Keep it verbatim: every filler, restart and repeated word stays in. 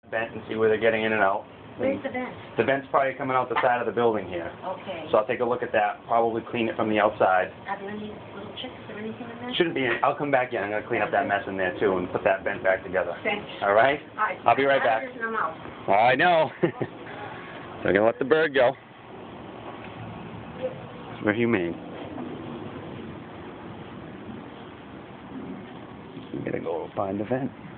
Vent and see where they're getting in and out. Where's the vent? The vent's probably coming out the side of the building here. Okay. So I'll take a look at that, probably clean it from the outside. Are there any little chicks or anything in there? Shouldn't be any. I'll come back in. I'm going to clean up that mess in there too and put that vent back together. Thanks. All right? All right. I'll be right back. I'm in the mouth. Oh, I know. So I'm going to let the bird go. It's very humane. I'm going to go find the vent.